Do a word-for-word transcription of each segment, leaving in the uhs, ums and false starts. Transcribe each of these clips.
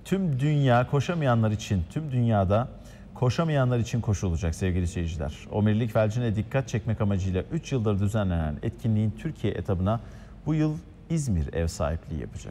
tüm dünya koşamayanlar için, tüm dünyada koşamayanlar için koşulacak sevgili seyirciler. Omurilik felcine dikkat çekmek amacıyla üç yıldır düzenlenen etkinliğin Türkiye etabına bu yıl İzmir ev sahipliği yapacak.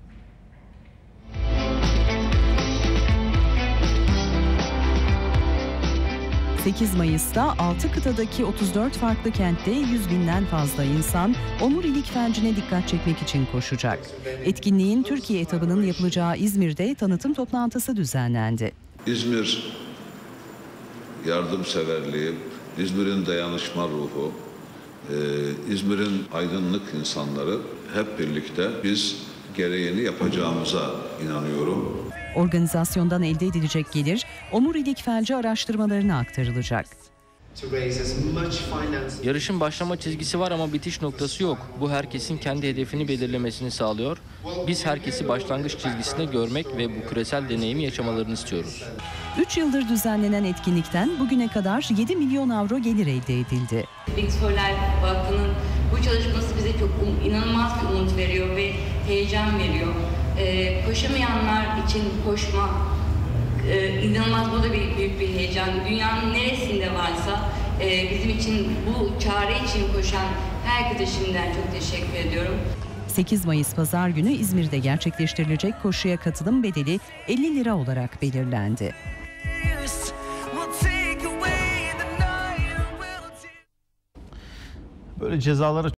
sekiz Mayıs'ta altı kıtadaki otuz dört farklı kentte yüz binden fazla insan omurilik felcine dikkat çekmek için koşacak. Etkinliğin Türkiye etabının yapılacağı İzmir'de tanıtım toplantısı düzenlendi. İzmir yardımseverliği, İzmir'in dayanışma ruhu, İzmir'in aydınlık insanları hep birlikte biz gereğini yapacağımıza inanıyorum. Organizasyondan elde edilecek gelir omurilik felci araştırmalarına aktarılacak. Yarışın başlama çizgisi var ama bitiş noktası yok. Bu herkesin kendi hedefini belirlemesini sağlıyor. Biz herkesi başlangıç çizgisinde görmek ve bu küresel deneyimi yaşamalarını istiyoruz. üç yıldır düzenlenen etkinlikten bugüne kadar yedi milyon avro gelir elde edildi. Big Solar Vakfı'nın bu çalışması bize çok um, inanılmaz bir umut veriyor ve heyecan veriyor. Ee, koşamayanlar için koşma e, inanılmaz, bu da bir büyük bir heyecan. Dünyanın neresinde varsa e, bizim için bu çare için koşan herkese şimdiden çok teşekkür ediyorum. sekiz Mayıs Pazar günü İzmir'de gerçekleştirilecek koşuya katılım bedeli elli lira olarak belirlendi. Böyle cezalara